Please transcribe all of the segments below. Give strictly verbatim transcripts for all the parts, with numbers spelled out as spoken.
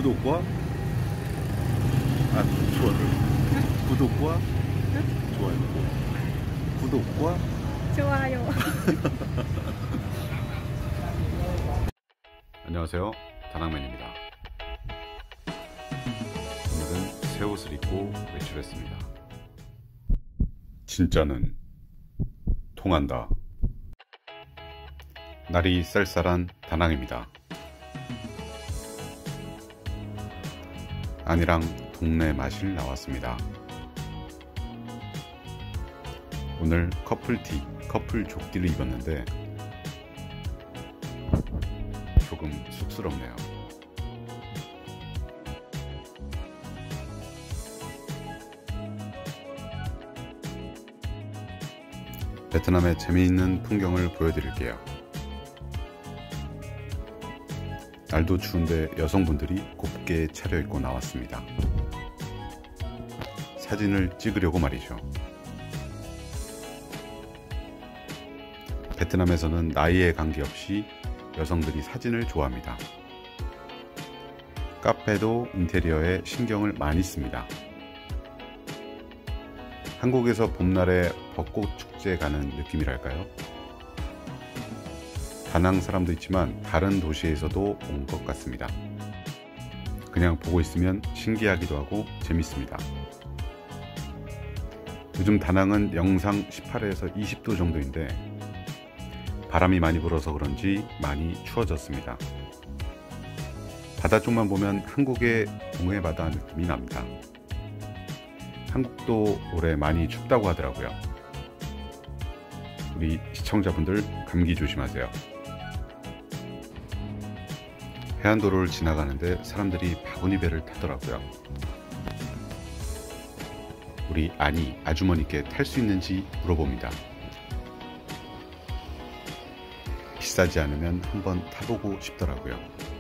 구독과 아 좋아요. 구독과 좋아요. 구독과 좋아요. 안녕하세요, 다낭맨입니다. 오늘은 새 옷을 입고 외출했습니다. 진짜는 통한다. 날이 쌀쌀한 다낭입니다. 아니랑 동네 마실 나왔습니다. 오늘 커플티, 커플 조끼를 입었는데 조금 쑥스럽네요. 베트남의 재미있는 풍경을 보여드릴게요. 날도 추운데 여성분들이 곱게 차려입고 나왔습니다. 사진을 찍으려고 말이죠. 베트남에서는 나이에 관계없이 여성들이 사진을 좋아합니다. 카페도 인테리어에 신경을 많이 씁니다. 한국에서 봄날에 벚꽃 축제 가는 느낌이랄까요? 다낭 사람도 있지만 다른 도시에서도 온 것 같습니다. 그냥 보고 있으면 신기하기도 하고 재밌습니다. 요즘 다낭은 영상 십팔에서 이십 도 정도인데 바람이 많이 불어서 그런지 많이 추워졌습니다. 바다 쪽만 보면 한국의 동해바다 느낌이 납니다. 한국도 올해 많이 춥다고 하더라고요. 우리 시청자분들 감기 조심하세요. 해안도로를 지나가는데 사람들이 바구니 배를 타더라고요. 우리 아니 아주머니께 탈 수 있는지 물어봅니다. 비싸지 않으면 한번 타보고 싶더라고요.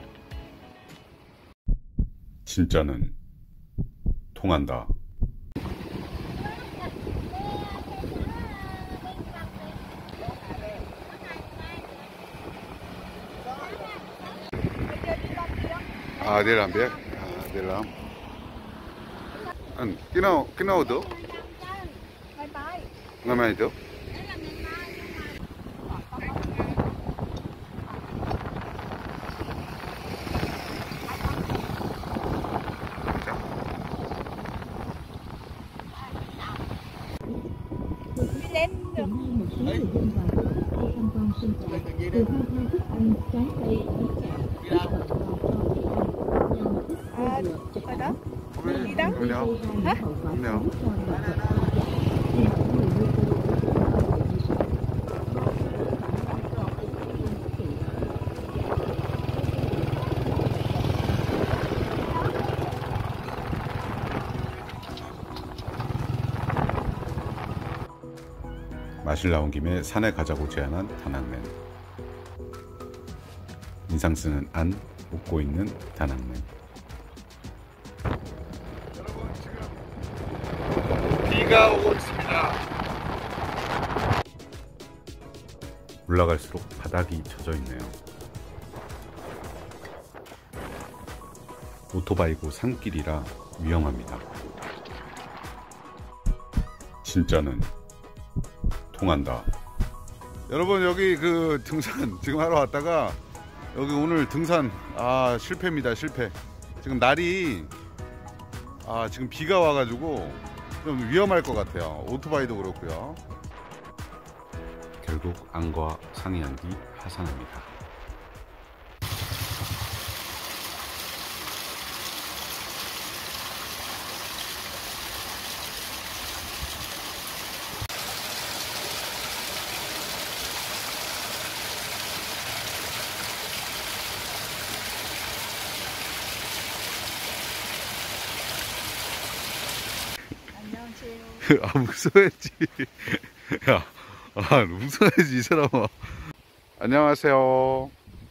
진짜는 통한다. À đây làm biết. À đây làm. Anh cái nào cái nào được? Ngày mai được. Lên được. À, ở đó. Đi đâu? Không nhau. Hả? Không nhau. 마실 나온 김에 산에 가자고 제안한 다낭맨. 인상 쓰는 안, 웃고 있는 다낭맨. 여러분, 지금 비가 오고 있습니다. 올라갈수록 바닥이 젖어 있네요. 오토바이고 산길이라 위험합니다. 진짜는 통한다. 여러분, 여기 그 등산 지금 하러 왔다가 여기 오늘 등산 아 실패입니다. 실패. 지금 날이 아 지금 비가 와가지고 좀 위험할 것 같아요. 오토바이도 그렇고요. 결국 안과 상의한 뒤 하산합니다. 아 웃어야지. 야, 아 웃어야지 이 사람아. 안녕하세요.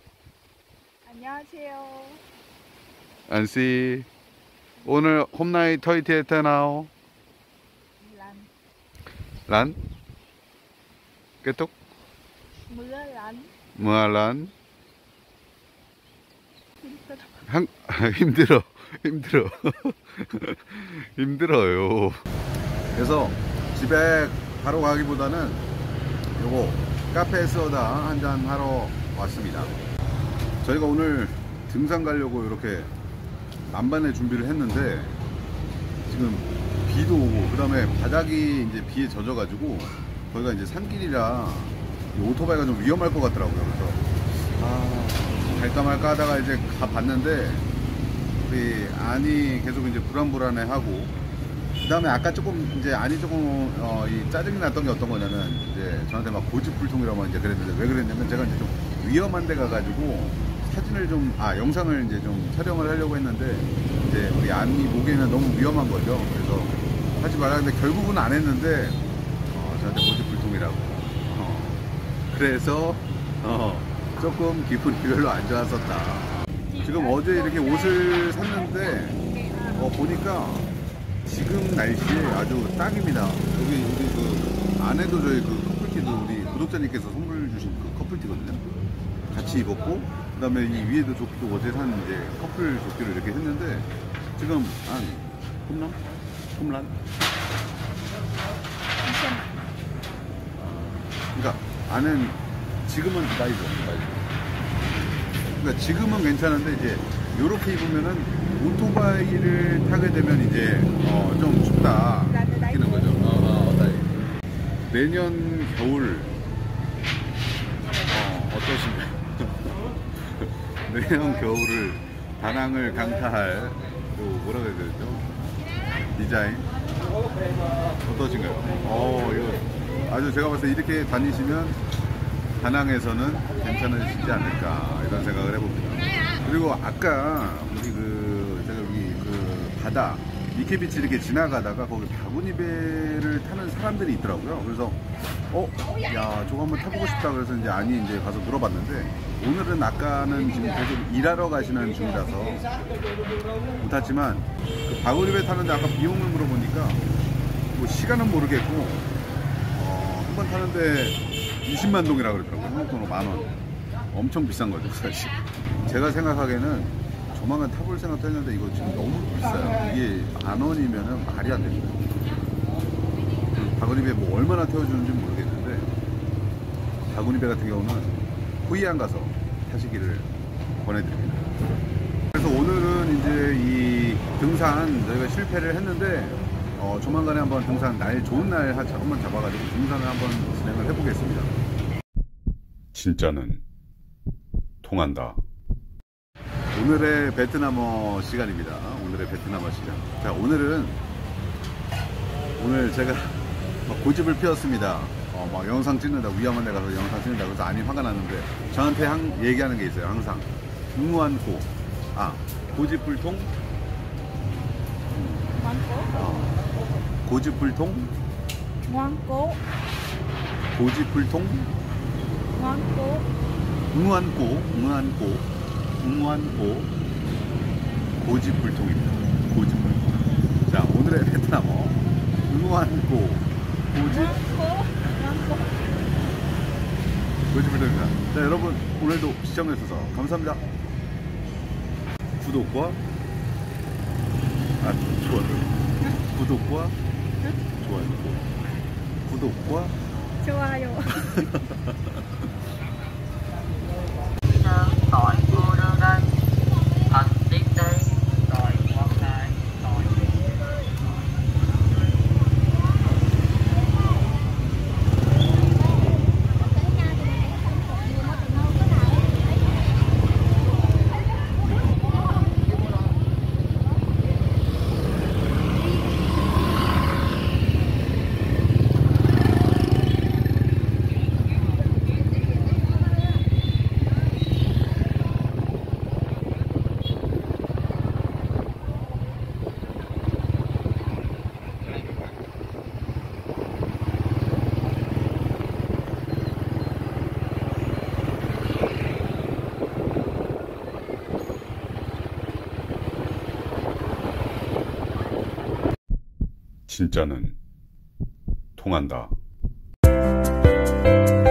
안녕하세요. 안씨. 오늘 홈나이 터이티에 테나오. Lạnh. 란? Kết thúc. Mưa lạnh. Mưa lớn. Kết thúc. 한, 힘들어 힘들어 힘들어요. 그래서 집에 바로 가기보다는 요거 카페 소다 한잔 하러 왔습니다. 저희가 오늘 등산 가려고 이렇게 만반의 준비를 했는데 지금 비도 오고 그 다음에 바닥이 이제 비에 젖어 가지고 거기가 이제 산길이라 오토바이가 좀 위험할 것 같더라고요. 그래서 아, 갈까 말까 하다가 이제 가봤는데 우리 안이 계속 이제 불안불안해 하고, 그 다음에 아까 조금 이제 안이 조금 어, 이 짜증이 났던 게 어떤 거냐면 이제 저한테 막 고집불통이라고 이제 그랬는데, 왜 그랬냐면 제가 이제 좀 위험한 데 가가지고 사진을 좀, 아 영상을 이제 좀 촬영을 하려고 했는데 이제 우리 안이 보기에는 너무 위험한 거죠. 그래서 하지 말라는데 결국은 안 했는데 어, 저한테 고집불통이라고. 어, 그래서 어, 조금 기분이 별로 안 좋았었다. 지금 어제 이렇게 옷을 샀는데 어, 보니까 지금 날씨에 아주 딱입니다. 여기 우리 그 안에도 저희 그 커플티도 우리 구독자님께서 선물 주신 그 커플티거든요. 같이 입었고, 그 다음에 이 위에도 조끼도 어제 산 이제 커플 조끼를 이렇게 했는데 지금 한 홈런? 홈런? 그러니까 안은 지금은 나이죠, 나이죠. 그러니까 지금은 괜찮은데 이제 요렇게 입으면은 오토바이를 타게 되면 이제 어 좀 춥다 느끼는 거죠. 어, 어, 내년 겨울 어, 어떠신가요? 내년 겨울을 다낭을 강타할 또 뭐라고 해야 되죠? 디자인 어떠신가요? 어 이거 아주 제가 봤을 때 이렇게 다니시면 다낭에서는 괜찮으시지 않을까 이런 생각을 해봅니다. 그리고 아까 우리 그 제가 여기 그 바다 미케비치 이렇게 지나가다가 거기 바구니 배를 타는 사람들이 있더라고요. 그래서 어, 야 저거 한번 타보고 싶다 그래서 이제 아니 이제 가서 물어봤는데, 오늘은 아까는 지금 계속 일하러 가시는 중이라서 못 탔지만 그 바구니 배 타는데 아까 비용을 물어보니까 뭐 시간은 모르겠고 어, 한 번 타는데 이십만 동이라 그러더라고요. 한국 돈으로 만 원. 엄청 비싼 거죠, 사실. 제가 생각하기에는 조만간 타볼 생각도 했는데 이거 지금 너무 비싸요. 이게 만 원이면은 말이 안 됩니다. 그 바구니배 뭐 얼마나 태워주는지 모르겠는데, 바구니배 같은 경우는 호이안 가서 타시기를 권해드립니다. 그래서 오늘은 이제 이 등산 저희가 실패를 했는데 어, 조만간에 한번 등산 날 좋은 날 한번 잡아가지고 등산을 한번 진행을 해보겠습니다. 진짜는 통한다. 오늘의 베트남어 시간입니다. 오늘의 베트남어 시간. 자, 오늘은 오늘 제가 막 고집을 피웠습니다. 어, 막 영상 찍는다, 위험한 데 가서 영상 찍는다. 그래서 아니 화가 났는데 저한테 한, 얘기하는 게 있어요. 항상 무한 고, 아 고집불통, 어, 고집불통, ngoan 고집불통, cố 무한고, 무한고, 무한고, 고집불통입니다. 고집불통. 자, 오늘의 베트남어 무한고, 고집, 고집불통입니다. 자, 여러분 오늘도 시청해주셔서 감사합니다. 구독과 아 좋아요. 구독과 좋아요. 구독과 좋아요. Tội cô đơn đây, thật tiếc đây, tội quan tài, tội 진짜는 통한다.